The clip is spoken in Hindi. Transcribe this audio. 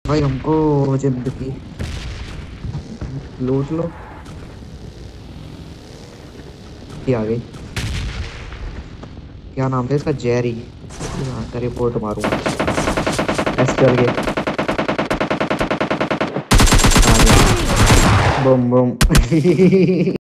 भाई हमको जिंदगी लूट लो। ये आ गई। क्या नाम था इसका, जेरी। यहाँ का रिपोर्ट मारूंगा। एस चल गए। आ गया। बम बम।